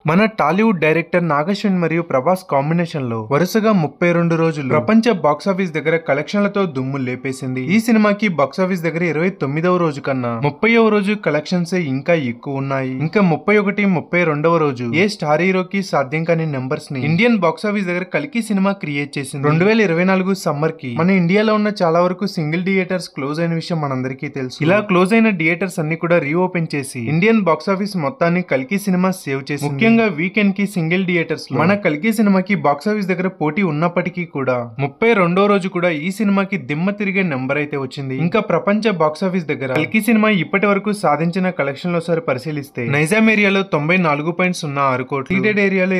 మన టాలీవుడ్ డైరెక్టర్ నాగశ్విన్ మరియు ప్రభాస్ కాంబినేషన్ లో వరుసగా 32 రోజులు ప్రపంచ బాక్సాఫీస్ దగ్గర కలెక్షన్లతో దుమ్ము లేపేసింది. ఈ సినిమాకి బాక్సాఫీస్ దగ్గర 29వ రోజు కన్నా 30వ రోజు కలెక్షన్స్ ఇంకా ఎక్కువ ఉన్నాయి. ఇంకా 31, 32వ రోజు ఏ స్టార్ హీరోకి సాధ్యం కాని నెంబర్స్ ని ఇండియన్ బాక్సాఫీస్ దగ్గర కల్కి సినిమా క్రియేట్ చేసింది. 2024 సమ్మర్ కి మన ఇండియాలో ఉన్న చాలా వరకు సింగిల్ థియేటర్స్ క్లోజ్ అయిన విషయం మనందరికీ తెలుసు. ఇలా క్లోజ్ అయిన థియేటర్స్ అన్ని కూడా రీఓపెన్ చేసి ఇండియన్ బాక్సాఫీస్ మొత్తాన్ని కల్కి సినిమా సేవ్ చేసింది. ముఖ్యంగా వీకెండ్ కి సింగిల్ థియేటర్స్ లో మన కల్కి సినిమాకి బాక్సాఫీస్ దగ్గర పోటీ ఉన్నప్పటికీ కూడా 32వ రోజు కూడా ఈ సినిమాకి దిమ్మ తిరిగే నెంబర్ అయితే వచ్చింది. ఇంకా ప్రపంచ బాక్సాఫీస్ దగ్గర కల్కి సినిమా ఇప్పటి వరకు సాధించిన కలెక్షన్ లో సారి పరిశీలిస్తే నైజాం ఏరియాలో 94.06 కోట్లు, సీడెడ్ ఏరియాలో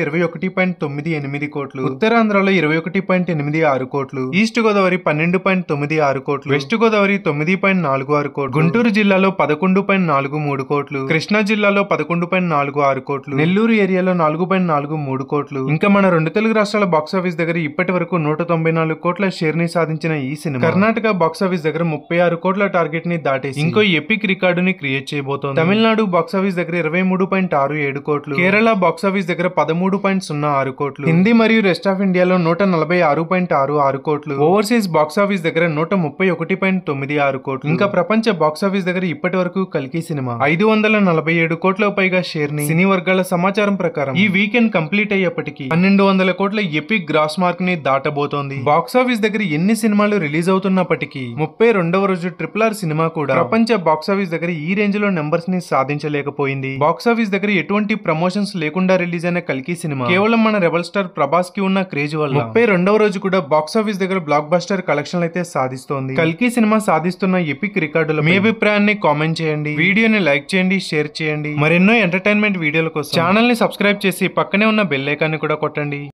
21.98 కోట్లు, ఉత్తరాంధ్రలో 21.86 కోట్లు, ఈస్ట్ గోదావరి 12.96 కోట్లు, వెస్ట్ గోదావరి 9.46 కోట్లు, గుంటూరు జిల్లాలో 11.43 కోట్లు, కృష్ణా జిల్లాలో 11.46 కోట్లు, నెల్లూరు ఏరియాలో 4.43 కోట్లు. ఇంకా మన రెండు తెలుగు రాష్ట్రాల బాక్సాఫీస్ దగ్గర ఇప్పటి వరకు 194 కోట్ల షేర్ ని సాధించిన ఈ సినిమా కర్ణాటక బాక్సాఫీస్ దగ్గర 36 కోట్ల టార్గెట్ ని దాటేసి ఇంకో ఎపిక్ రికార్డుని క్రియేట్ చేయబోతోంది. తమిళనాడు బాక్సాఫీస్ దగ్గర 23.67 కోట్లు, కేరళ బాక్సాఫీస్ దగ్గర 13.06 కోట్లు, హిందీ మరియు రెస్ట్ ఆఫ్ ఇండియాలో 146.66 కోట్లు, ఓవర్సీస్ బాక్సాఫీస్ దగ్గర 131.96 కోట్లు. ఇంకా ప్రపంచ బాక్సాఫీస్ దగ్గర ఇప్పటి వరకు కల్కి సినిమా 547 కోట్ల పైగా షేర్ ని సినీ వర్గాల సమాచారం ప్రకారం ఈ వీకెండ్ కంప్లీట్ అయ్యేప్పటికీ 1200 కోట్ల ఎపిక్ గ్రాస్ మార్క్ ని దాటబోతోంది. బాక్సాఫీస్ దగ్గర ఎన్ని సినిమాలు రిలీజ్ అవుతున్నప్పటికీ 32వ రోజు RRR సినిమా కూడా ప్రపంచ బాక్సాఫీస్ దగ్గర ఈ రేంజ్ లో నెంబర్స్ ని సాధించలేకపోయింది. బాక్సాఫీస్ దగ్గర ఎటువంటి ప్రమోషన్స్ లేకుండా రిలీజ్ అయిన కల్కి సినిమా కేవలం మన రెబల్ స్టార్ ప్రభాస్ కి ఉన్న క్రేజ్ వల్ల 32వ రోజు కూడా బాక్సాఫీస్ దగ్గర బ్లాక్ బస్టర్ కలెక్షన్ అయితే సాధిస్తోంది. కల్కి సినిమా సాధిస్తున్న ఎపిక్ రికార్డుల మీ అభిప్రాయాన్ని కామెంట్ చేయండి, వీడియోని లైక్ చేయండి, షేర్ చేయండి. మరెన్నో ఎంటర్టైన్మెంట్ వీడియోల కోసం ఛానల్ ని సబ్స్క్రైబ్ చేసి పక్కనే ఉన్న బెల్ ఐకాన్ ని కూడా కొట్టండి.